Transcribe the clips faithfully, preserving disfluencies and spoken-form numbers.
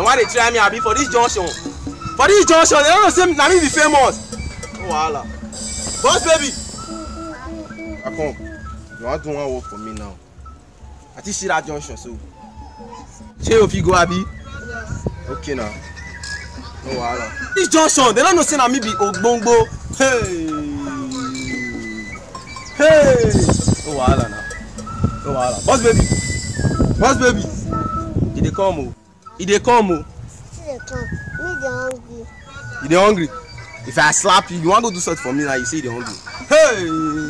why they try me abi for this junction? For this junction, they don't know say na me be famous. Oh wahala. Boss baby. I come. You want to do one work for me now? I think see that junction so. Shey you fit go abi? Yes. Okay now. No wahala. This junction, they don't know say na me be ogbongbo. Hey. Hey. No wahala now. No wahala. Boss baby. Boss baby. He dey come o. He dey come o. He dey come. Me dey hungry. You dey hungry? If I slap you, you want to do something for me now, you say you dey hungry. Hey!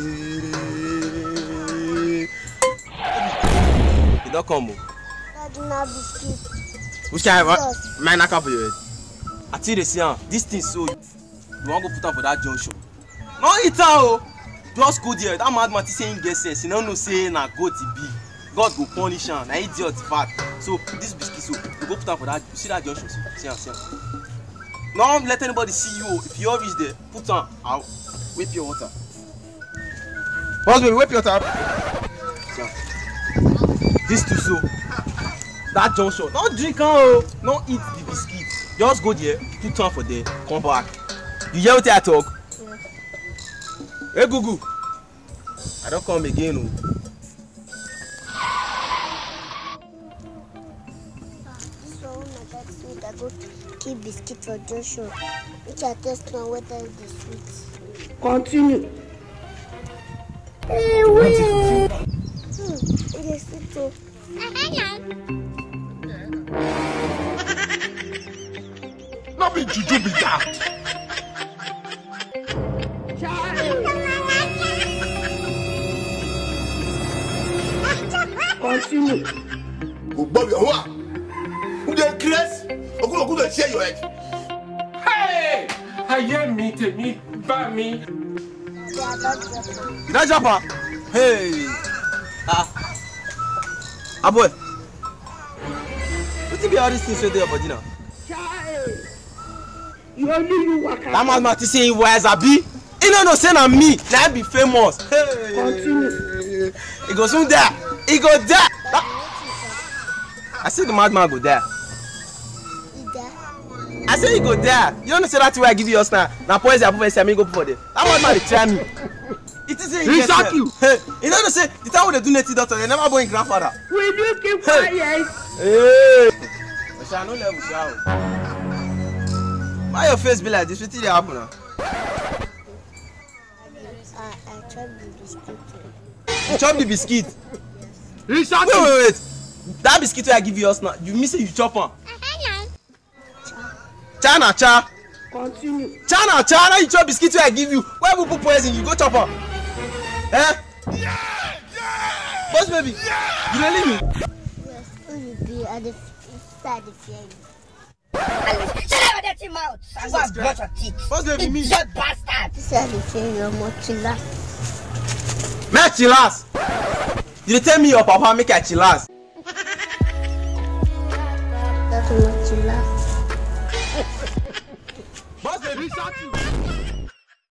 You don't come o. Daddy na biscuit. Which kind of my knacker for your head? I tell you see am, this thing so you want go put am for that junction. No eat am o. Just go there. That madman think say him get sense. He no know say na goat he be. God go punish am. Na idiot fat. So this biscuit so you go put am for that. You see that junction so see am see am. Don't let anybody see you. If you reach there, put on out. Whip your water. Boss baby, whip your water. So, this too so. That junction. Don't drink oh. Don't eat the biscuit. Just go there, put on for there, come back. You hear what I talk? Yeah. Hey Gugu. I don't come again. Oh. This one my dad sweet. I go keep biscuit for Joshua. Which I test now whether it's sweet. Continue. Hey, wait. Hmm, it is sweet too. Not be juju be that. Continue. Oh, Bobby, what? Who dey craze? Oku oku dey share your head. Hey! Aye mi tèmi bá mi. They are not Japan. You not Japan? Hey. Ah. Ah boy. What be all these things wey dey your body now? You only you waka. That man man say he wise abi. He no know say na me. Na I be famous. Hey. Continue. He go soon die. He go die. Ah. I say the madman go die. Ida. I say he go die. You don't know say that thing wey I give you just now. Na poison I put for inside me go put for there. That madman dey try me. It is say he get Thank you. Hey, you don't know say the time wey dey do native doctor they never born him grandfather. Will you keep Hey. quiet? Hey. Osha no level sha o. Why your face be like this? Wetin dey happen now? I, I tried the biscuit too. You chop the biscuit. Wait, Research. wait, wait. That biscuit wey I give you just now, you mean say you chop am? Cha na cha. Continue. Cha na cha. Now you chop biscuit wey I give you. Why we put poison? You go chop am. Eh? Boss baby, you dey leave me? Yes, who you be at the inside the fear. Shut up with your mouth! I'm going to brush your teeth. Boss baby, me. Idiot bastard! Inside the fear, you're much less. Make chillax. You dey tell me your papa make I chillax. That's much less. Boss baby, shut you.